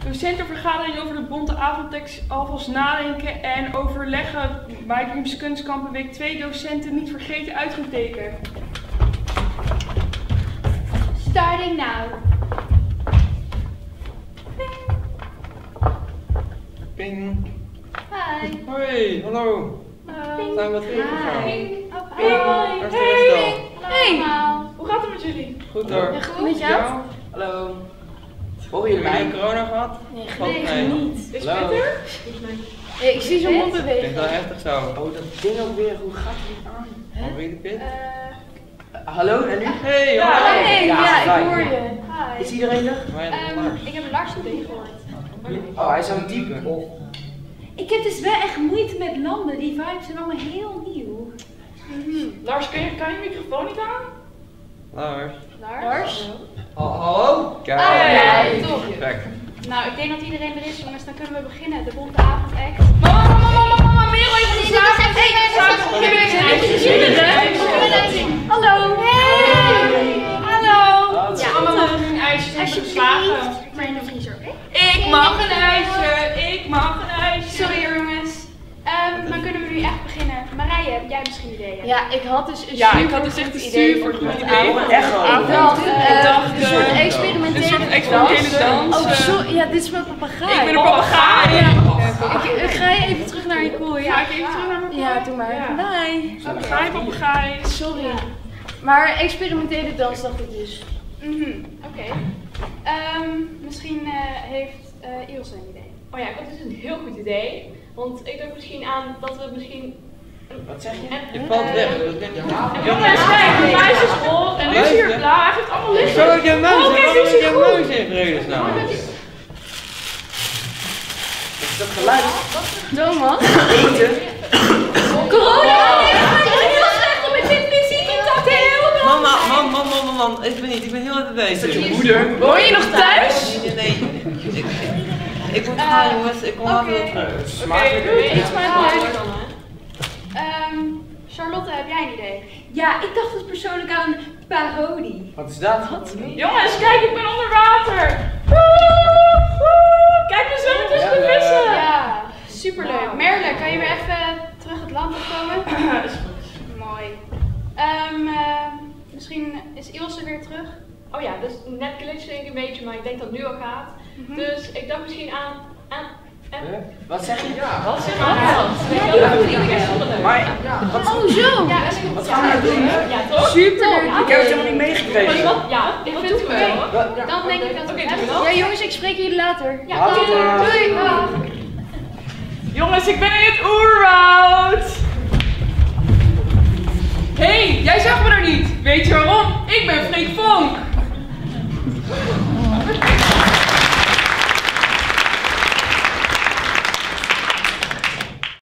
docentenvergadering over de bonte avondtekst alvast nadenken en overleggen. My Dreams Kunstkampen week 2 docenten niet vergeten uitroepteken. Starting now. Ping. Hi. Hoi, hallo. Zijn we wat eerder gegaan? Hoi. Waar is de rest dan? Hey. Hoe gaat het met jullie? Goed hoor. Ja, goed. Met jou? Hallo. Horen jullie Hebben mij? jullie corona gehad? Nee, niet. Is Hallo. Peter? Ik zie zo'n mond Ik bewegen. denk wel heftig zo. Oh, dat ding ook weer. Hoe gaat het aan? Hoor je de pit? Hallo, en nu? Hey, Ja, hallo. Hey, ja, ik fijn. hoor je. Is iedereen er? Maar ja, Lars. Ik heb Lars gehoord. Oh, hij zou typen. Ik heb dus wel echt moeite met landen. Die vibes zijn allemaal heel nieuw. Lars, kan je microfoon niet aan? Lars. Lars? Hallo? Kijk. ja, top. Perfect. Nou, ik denk dat iedereen er is, jongens. Dan kunnen we beginnen. De bonte avondact. Mama, Merel heeft geslagen. Hallo. Hey. Hallo. Mama mag een ijsje hebben geslagen. Maar in de vriezer, oké? Ik mag een ijsje, ik mag een ijsje. Sorry, jongens. Dan kunnen we nu echt beginnen. Marije, heb jij misschien ideeën? Ja, ik had dus een Ja, ik super had dus echt goed een idee super voor goed de idee. avond. Echo. Ik dacht, dacht, een soort een experimentele soort experimentele dans. Oh, sorry. Ja, dit is mijn papegaai. Ik ben een papegaai. Ik ga je even terug naar je kooi. Ga ik even terug naar mijn Ja, doe maar. Ja. Nee. Papegaai, papegaai. Sorry. Maar experimentele dans dacht ik dus. Oké. Misschien heeft Ilse een idee. Oh ja, ik had dus een heel goed idee. Want ik dacht misschien aan dat we misschien... Wat zeg je? Je valt weg. Dat ben je. Jongens, kijk, de meisjesrol. En nu is hier klaar. Hij heeft allemaal licht. Zo heb je muis. Oh, kijk, Waarom dit heb is je goed. muis in vredesnaam? Wat is dat geluid? Thomas? Eten? Corona! Heel slecht om met dit muziekcontact helemaal. Man, ik ben heel even bezig. Je moeder? Woon je nog thuis? Nee. Ik moet gaan, jongens. Ik kom later weer terug. Smakelijk. Iets maar Charlotte, heb jij een idee? Ja, ik dacht dus persoonlijk aan een parodie. Wat is dat? Jongens, kijk, ik ben onder water. Kijk me zo tussen de vissen. Ja, superleuk. Merle, kan je weer even terug het land opkomen? Is goed. Mooi. Misschien is Ilse weer terug. Oh ja, dus net glitchte ik een beetje, maar ik denk dat het nu al gaat. Dus ik dacht misschien aan... Wat zeg je? Wat zeg je? Maar, Oh, zo. Ja, dat is goed. wat gaan we nou doen? Ja, toch? Superleuk. Ik heb het helemaal niet meegekregen. Ja, ik vind het wel. Dan denk ik dat we Oké, het doe hebben. wel. Ja, jongens, ik spreek jullie later. Ja, Later. doei. Dag. Jongens, ik ben in het oerwoud. Hé, jij zag me er niet. Weet je waarom? Ik ben Freek Vos.